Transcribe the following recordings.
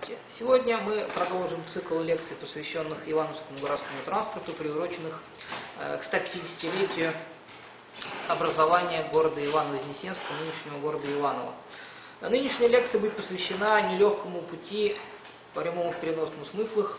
Здравствуйте! Сегодня мы продолжим цикл лекций, посвященных Ивановскому городскому транспорту, приуроченных к 150-летию образования города Иваново-Вознесенска, нынешнего города Иваново. Нынешняя лекция будет посвящена нелегкому пути, прямому в переносном смыслах,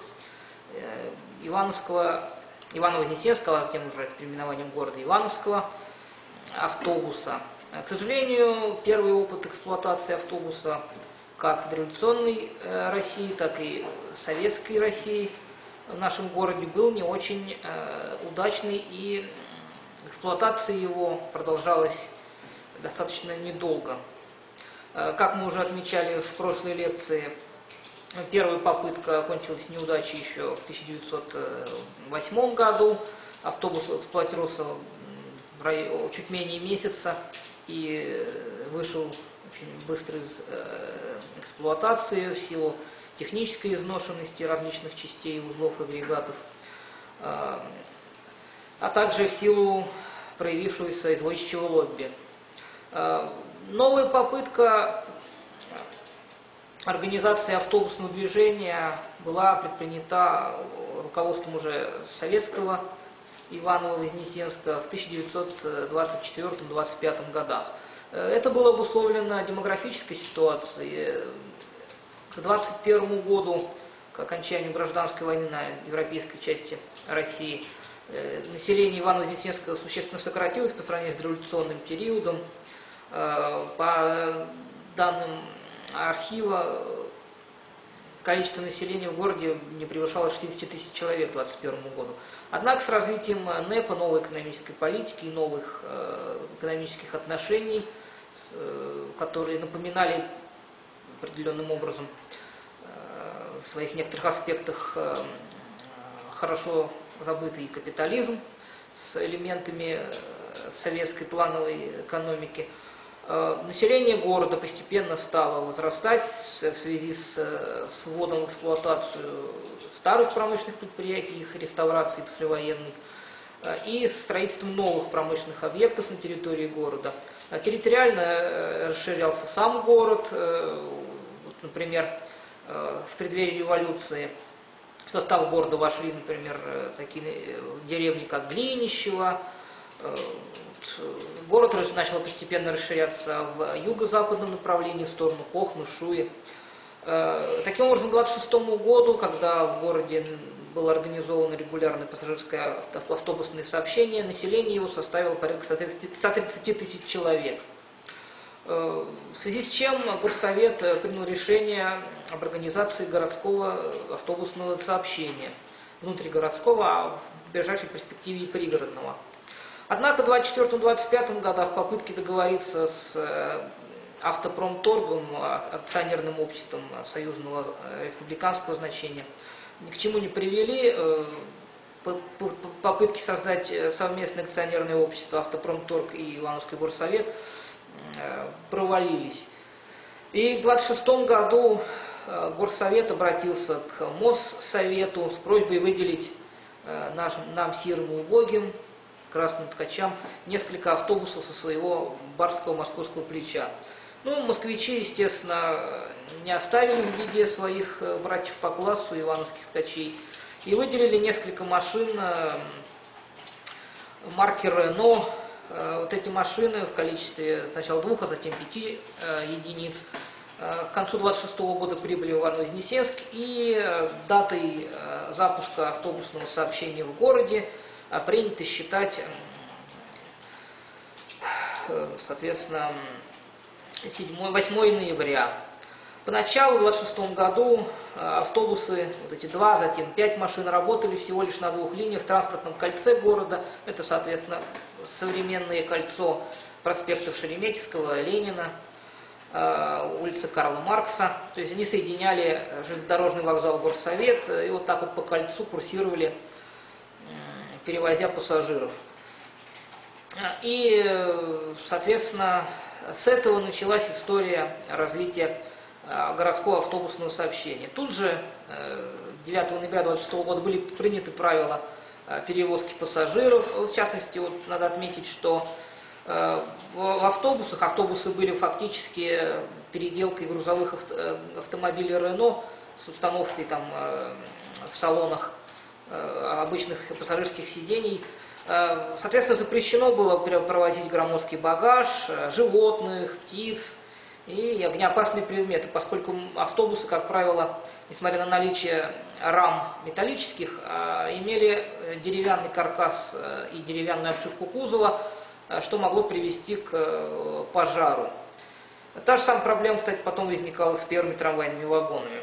Иваново-Вознесенского, а затем уже с переименованием города Ивановского, автобуса. К сожалению, первый опыт эксплуатации автобуса как в дореволюционной России, так и в советской России в нашем городе был не очень удачный, и эксплуатация его продолжалась достаточно недолго. Как мы уже отмечали в прошлой лекции, первая попытка окончилась неудачей еще в 1908 году. Автобус эксплуатировался чуть менее месяца и вышел очень быстро из эксплуатации в силу технической изношенности различных частей, узлов и агрегатов, а также в силу проявившегося извозчичьего лобби. Новая попытка организации автобусного движения была предпринята руководством уже советского Иваново-Вознесенска в 1924-1925 годах. Это было обусловлено демографической ситуацией. К 1921 году, к окончанию гражданской войны на европейской части России, население Иваново-Вознесенска существенно сократилось по сравнению с дореволюционным периодом. По данным архива, количество населения в городе не превышало 60 тысяч человек к 1921 году. Однако с развитием НЭПа, новой экономической политики и новых экономических отношений, которые напоминали определенным образом в своих некоторых аспектах хорошо забытый капитализм с элементами советской плановой экономики, население города постепенно стало возрастать в связи с вводом в эксплуатацию старых промышленных предприятий, их реставрацией послевоенной, и строительством новых промышленных объектов на территории города. Территориально расширялся сам город. Например, в преддверии революции в состав города вошли, например, такие деревни, как Глинищево. Город начал постепенно расширяться в юго-западном направлении, в сторону Кохмы, Шуи. Таким образом, к 1926 году, когда в городе было организовано регулярное пассажирское автобусное сообщение, население его составило порядка 130 тысяч человек. В связи с чем Горсовет принял решение об организации городского автобусного сообщения, внутригородского, а в ближайшей перспективе и пригородного. Однако в 1924-1925 годах попытки договориться с Автопромторгом, акционерным обществом союзного республиканского значения, ни к чему не привели. Попытки создать совместное акционерное общество Автопромторг и Ивановский горсовет провалились. И в 1926 году горсовет обратился к Моссовету с просьбой выделить нам, сирым и убогим, красным ткачам, несколько автобусов со своего барского московского плеча. Ну, москвичи, естественно, не оставили в беде своих братьев по классу, ивановских ткачей, и выделили несколько машин марки Рено. Вот эти машины в количестве сначала 2, а затем 5 единиц к концу 1926 года прибыли в Иваново-Вознесенск, и датой запуска автобусного сообщения в городе принято считать, соответственно, 8 ноября. Поначалу, в 1926 году, автобусы, вот эти 2, затем 5 машин, работали всего лишь на 2 линиях в транспортном кольце города. Это, соответственно, современное кольцо проспектов Шереметьевского, Ленина, улицы Карла Маркса. То есть они соединяли железнодорожный вокзал Горсовет, и вот так вот по кольцу курсировали, перевозя пассажиров. И, соответственно, с этого началась история развития городского автобусного сообщения. Тут же 9 ноября 1926 года были приняты правила перевозки пассажиров. В частности, вот надо отметить, что в автобусы были фактически переделкой грузовых автомобилей Рено с установкой там в салонах обычных пассажирских сидений. Соответственно, запрещено было провозить громоздкий багаж, животных, птиц и огнеопасные предметы, поскольку автобусы, как правило, несмотря на наличие рам металлических, имели деревянный каркас и деревянную обшивку кузова, что могло привести к пожару. Та же самая проблема, кстати, потом возникала с первыми трамвайными вагонами.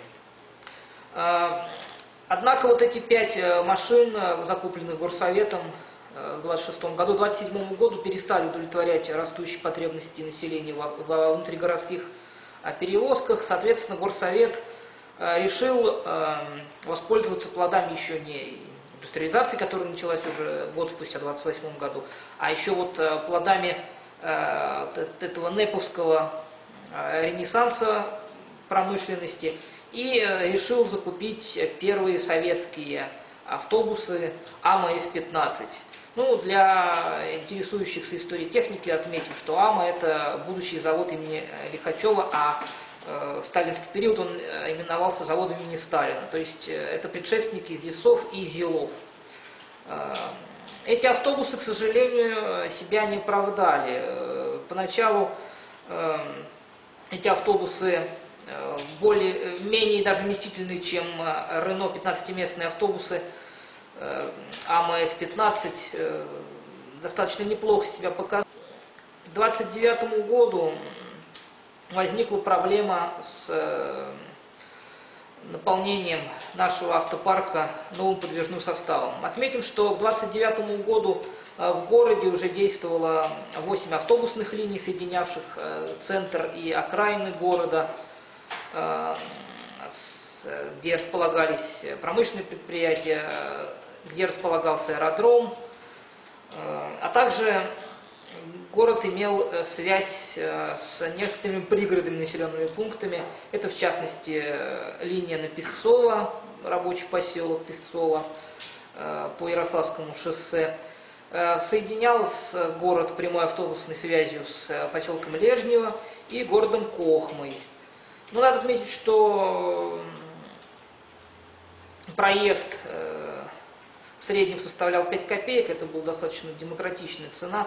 Однако вот эти 5 машин, закупленных Горсоветом в 26 году, к 27 году перестали удовлетворять растущие потребности населения во внутригородских перевозках. Соответственно, Горсовет решил воспользоваться плодами еще не индустриализации, которая началась уже год спустя, в 28 году, а еще вот плодами этого неповского ренессанса промышленности, и решил закупить первые советские автобусы АМА-F-15. Ну, для интересующихся историей техники отметим, что АМА – это будущий завод имени Лихачева, а в сталинский период он именовался заводом имени Сталина. То есть это предшественники ЗИСов и ЗИЛов. Эти автобусы, к сожалению, себя не оправдали. Поначалу эти автобусы менее даже вместительные, чем Рено 15-местные автобусы АМА F-15, достаточно неплохо себя показали. К 1929 году возникла проблема с наполнением нашего автопарка новым подвижным составом. Отметим, что к 1929 году в городе уже действовало 8 автобусных линий, соединявших центр и окраины города, где располагались промышленные предприятия, где располагался аэродром, а также город имел связь с некоторыми пригородными населенными пунктами. Это, в частности, линия на Песцово, рабочий поселок Песцово по Ярославскому шоссе. Соединял город прямой автобусной связью с поселком Лежнево и городом Кохмой. Но надо отметить, что проезд в среднем составлял 5 копеек, это была достаточно демократичная цена.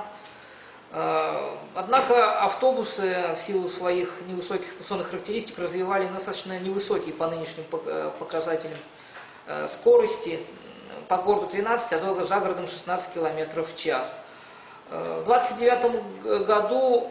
Однако автобусы в силу своих невысоких эксплуатационных характеристик развивали достаточно невысокие по нынешним показателям скорости. По городу 13, а за городом 16 км в час. В 1929 году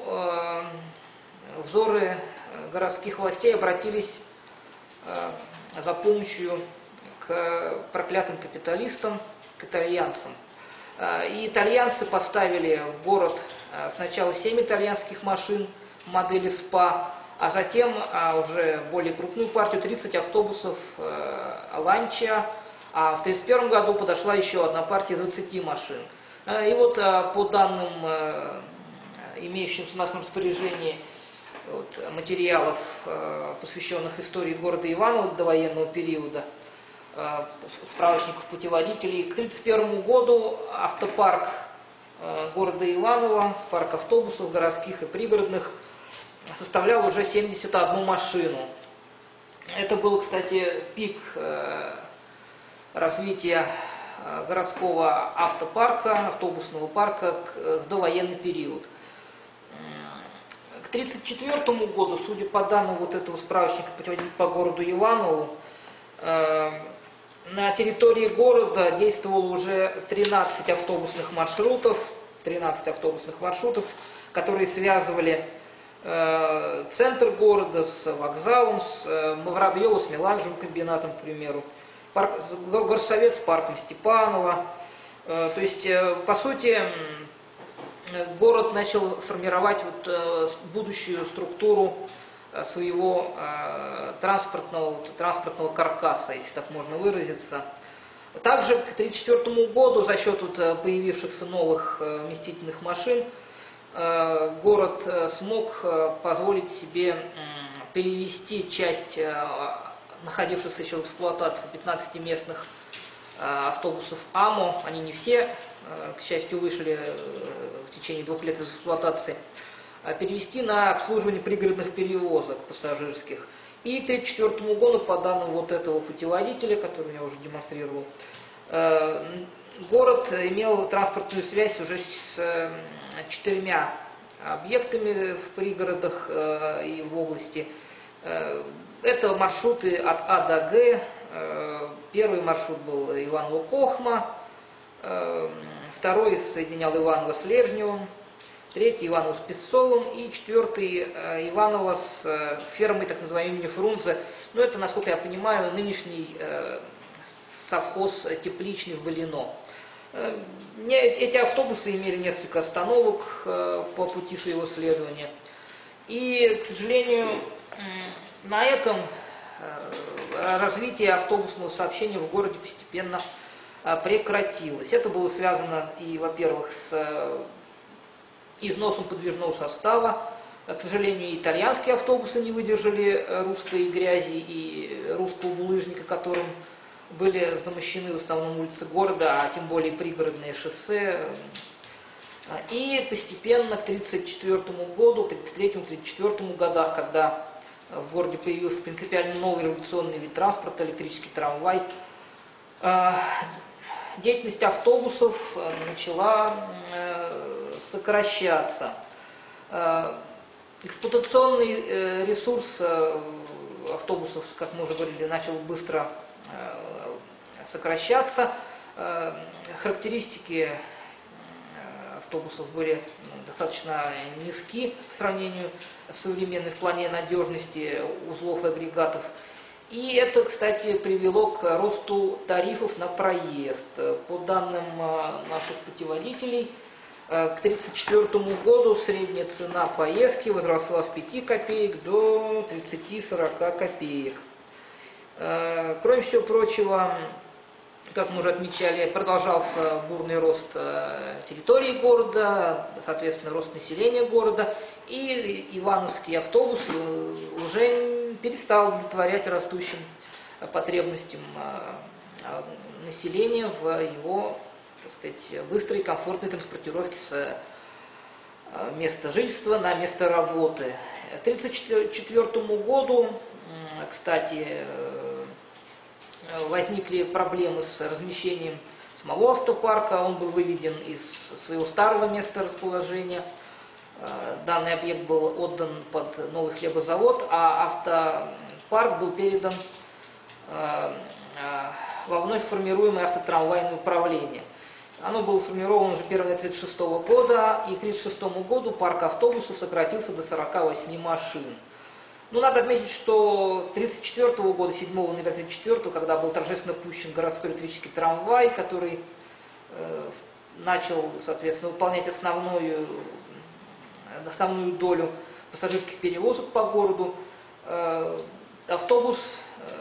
взоры городских властей обратились за помощью к проклятым капиталистам, к итальянцам. И итальянцы поставили в город сначала 7 итальянских машин модели СПА, а затем уже более крупную партию, 30 автобусов Ланча, а в 1931 году подошла еще одна партия 20 машин. И вот по данным, имеющимся в нашем распоряжении материалов, посвященных истории города Иваново до военного периода, справочников путеводителей, к 1931 году автопарк города Иваново, парк автобусов городских и пригородных, составлял уже 71 машину. Это был, кстати, пик развития городского автопарка, автобусного парка в довоенный период. К 1934 году, судя по данным вот этого справочника путеводителя по городу Иванову, на территории города действовало уже 13 автобусных маршрутов, которые связывали центр города с вокзалом, с Мавровьево, с меланжевым комбинатом, к примеру, горсовет с парком Степанова. То есть, по сути, город начал формировать будущую структуру своего транспортного каркаса, если так можно выразиться. Также к 1934 году за счет появившихся новых вместительных машин город смог позволить себе перевести часть находившихся еще в эксплуатации 15 местных автобусов АМО. Они не все, к счастью, вышли в течение 2 лет из эксплуатации, перевести на обслуживание пригородных перевозок пассажирских. И к 1934 году, по данным вот этого путеводителя, который я уже демонстрировал, город имел транспортную связь уже с 4 объектами в пригородах и в области. Это маршруты от А до Г. Первый маршрут был Иваново-Кохма, второй соединял Иваново с Лежневым, третий Иваново с Песцовым и четвертый Иваново с фермой так называемой имени Фрунзе. Но это, насколько я понимаю, нынешний совхоз тепличный в Былино. Эти автобусы имели несколько остановок по пути своего следования. И, к сожалению, на этом развитие автобусного сообщения в городе постепенно прекратилось. Это было связано и, во-первых, с износом подвижного состава. К сожалению, итальянские автобусы не выдержали русской грязи и русского булыжника, которым были замощены в основном улицы города, а тем более пригородные шоссе. И постепенно к 1934 году, к 1933-1934 годах, когда в городе появился принципиально новый революционный вид транспорта, электрический трамвай, деятельность автобусов начала сокращаться. Эксплуатационный ресурс автобусов, как мы уже говорили, начал быстро сокращаться. Характеристики автобусов были достаточно низки в сравнении с современной в плане надежности узлов и агрегатов. И это, кстати, привело к росту тарифов на проезд. По данным наших путеводителей, к 1934 году средняя цена поездки возросла с 5 копеек до 30-40 копеек. Кроме всего прочего, как мы уже отмечали, продолжался бурный рост территории города, соответственно, рост населения города, и ивановский автобус уже перестал удовлетворять растущим потребностям населения в его, так сказать, быстрой и комфортной транспортировке с места жительства на место работы. К 1934 году, кстати, возникли проблемы с размещением самого автопарка. Он был выведен из своего старого места расположения. Данный объект был отдан под новый хлебозавод, а автопарк был передан во вновь формируемое автотрамвайное управление. Оно было сформировано уже 1 января 1936 года, и к 1936 году парк автобусов сократился до 48 машин. Ну, надо отметить, что 1934 года, 7 ноября 1934, когда был торжественно пущен городской электрический трамвай, который начал, соответственно, выполнять основную долю пассажирских перевозок по городу, автобус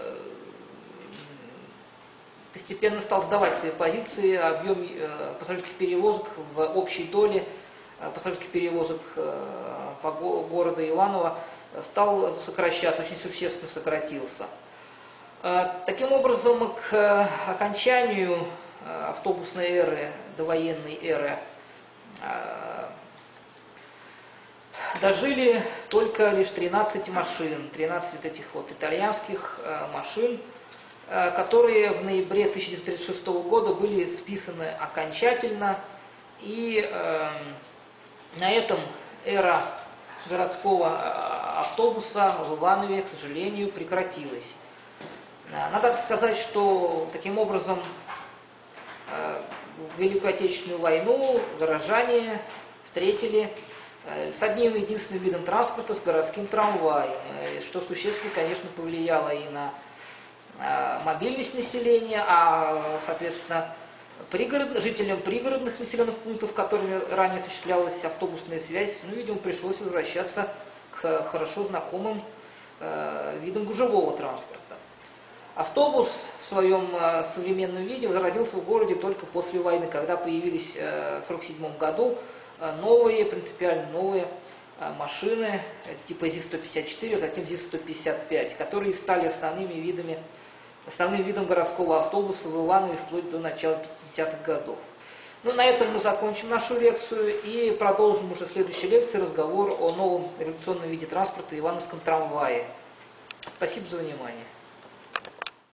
постепенно стал сдавать свои позиции, объем пассажирских перевозок в общей доле пассажирских перевозок по городу Иваново стал сокращаться, очень существенно сократился. Таким образом, к окончанию автобусной эры, довоенной эры, дожили только лишь 13 машин, 13 этих вот итальянских машин, которые в ноябре 1936 года были списаны окончательно, и на этом эра городского автобуса в Иванове, к сожалению, прекратилась. Надо сказать, что таким образом в Великую Отечественную войну горожане встретили с одним единственным видом транспорта, с городским трамваем, что существенно, конечно, повлияло и на мобильность населения, а, соответственно, жителям пригородных населенных пунктов, которыми ранее осуществлялась автобусная связь, видимо, пришлось возвращаться к хорошо знакомым видам гужевого транспорта. Автобус в своем современном виде возродился в городе только после войны, когда появились в 1947 году новые, принципиально новые машины типа ЗИС-154, затем ЗИС-155, которые стали основным видом городского автобуса в Иванове вплоть до начала 50-х годов. На этом мы закончим нашу лекцию и продолжим уже в следующей лекции разговор о новом революционном виде транспорта, ивановском трамвае. Спасибо за внимание.